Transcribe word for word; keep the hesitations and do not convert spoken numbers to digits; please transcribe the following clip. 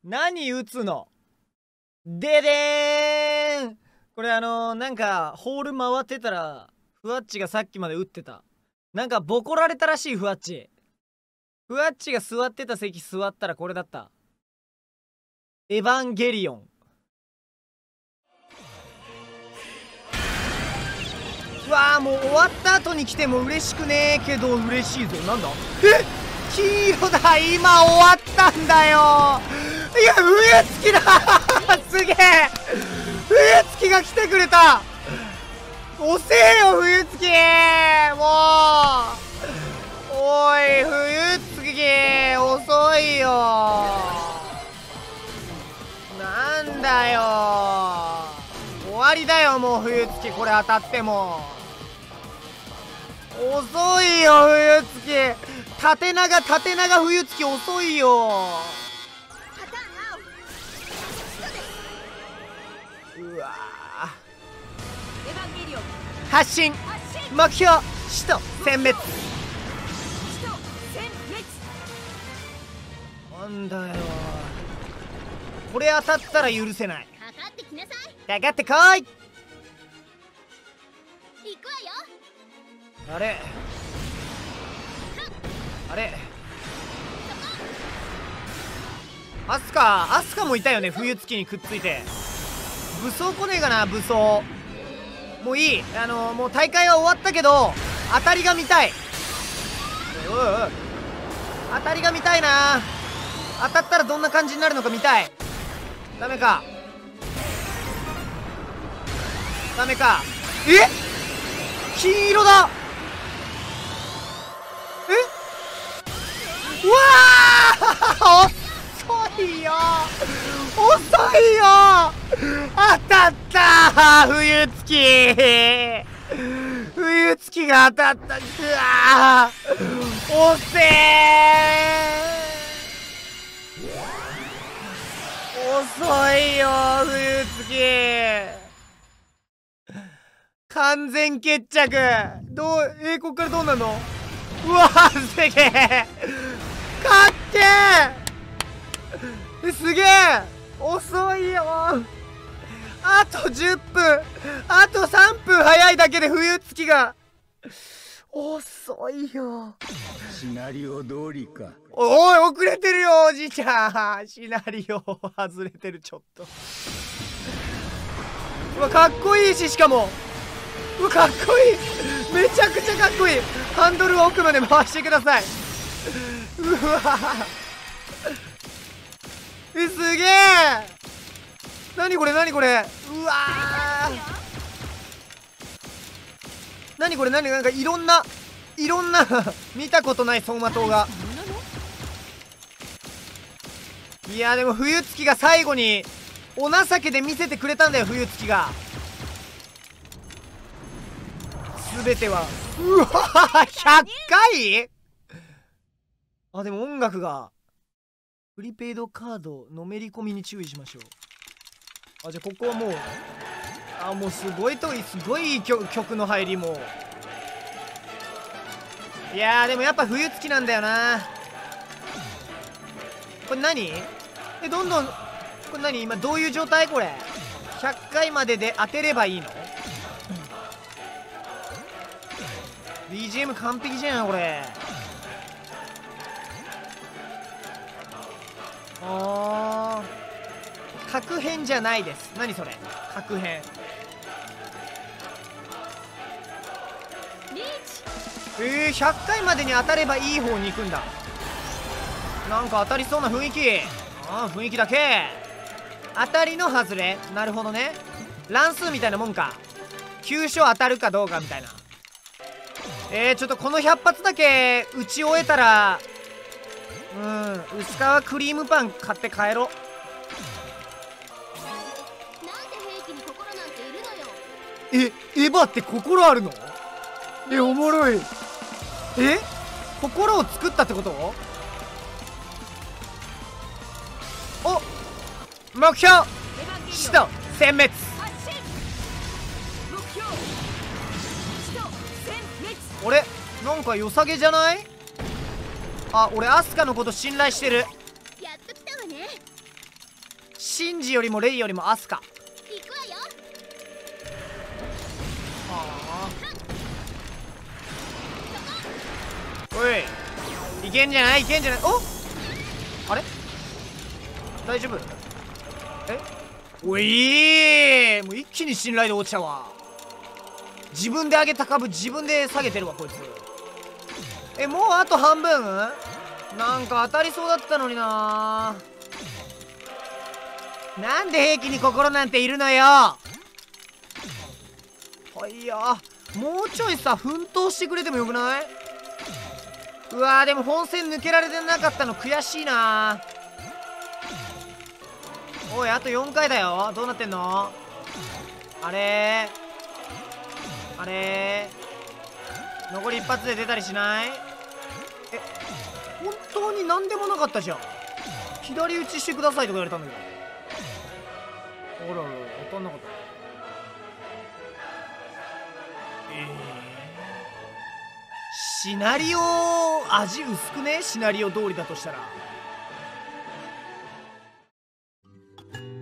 何打つの？ででーん。これあのー、なんかホール回ってたらふわっちがさっきまで打ってた。なんかボコられたらしい。ふわっちふわっちが座ってた席座ったらこれだった。エヴァンゲリオン。うわー、もう終わった後に来ても嬉しくねえけど嬉しいぞ。なんだ、え、黄色だ。今終わったんだよ。いや、冬月だすげえ、冬月が来てくれた。遅えよ冬月、もうおい冬月遅いよ。なんだよ、終わりだよもう冬月。これ当たっても遅いよ冬月。縦長縦長冬月遅いよ。うわー、発進、目標使徒殲滅。なんだよ、これ当たったら許せない。 かかってきなさい。 かかってこい。 行くわよ。 あれあれ、アスカアスカもいたよね、冬月にくっついて。武装来ねえかな。武装もういい。あのー、もう大会は終わったけど当たりが見たい。おいおい、当たりが見たいな。当たったらどんな感じになるのか見たい。ダメかダメか。え、黄色だ。え、うわー遅いよ遅いよ。当たったー冬月。冬月が当たった。うわー遅えー、遅いよ冬月。完全決着。どう、えー、こっからどうなの。うわーすげえ、かっけー。え、すげえ遅いよ。あとじゅっぷん、あとさんぷん早いだけで冬月が遅いよ。 シナリオ通りか。 おい遅れてるよおじいちゃん。シナリオ外れてる。ちょっとうわかっこいいし、しかもうわかっこいい、めちゃくちゃかっこいい。ハンドルを奥まで回してください。うわえ、すげえ。なにこれなにこれ。うわー、なにこれなに、なんかいろんないろんな見たことない走馬灯が。いやでも冬月が最後にお情けで見せてくれたんだよ。冬月が全ては。うわひゃっかい。あ、でも音楽がプリペイドカードのめり込みに注意しましょう。あ、じゃあここはもう、あ、もうすごいといすごいいい 曲, 曲の入りも。いやーでもやっぱ冬月なんだよな。これ何、え、どんどん、これ何今どういう状態これ。ひゃっかいまでで当てればいいの？ ビージーエム 完璧じゃんこれ。あー、角変じゃないです。何それ角変。えー、ひゃっかいまでに当たればいい方に行くんだ。なんか当たりそうな雰囲気。ああ、雰囲気だけ。当たりの外れ。なるほどね。乱数みたいなもんか。急所当たるかどうかみたいな。えー、ちょっとこのひゃっ発だけ打ち終えたら、うん、薄皮クリームパン買って帰ろう。 なんで兵器に心なんているのよ。 え、エヴァって心あるの？え、おもろい。え、心を作ったってこと？お、目標使徒殲滅。俺なんか良さげじゃない？あ、俺アスカのこと信頼してる。 やっと来たわね。 シンジよりもレイよりもアスカ。 行くわよ。 はあ、おい、いけんじゃない、いけんじゃない。お、あれ大丈夫？え、おい、もう一気に信頼度落ちたわ。自分で上げた株自分で下げてるわこいつ。え、もうあと半分？なんか当たりそうだったのにな。なんで兵器に心なんているのよ。はいや、もうちょいさ奮闘してくれてもよくない？うわー、でも本戦抜けられてなかったの悔しいな。おい、あとよんかいだよ。どうなってんの？あれーあれー残り一発で出たりしない？え、本当に何でもなかったじゃん。左打ちしてくださいとか言われたんだけど。あららら、当たんなかった。えー、シナリオ味薄くね？シナリオ通りだとしたら。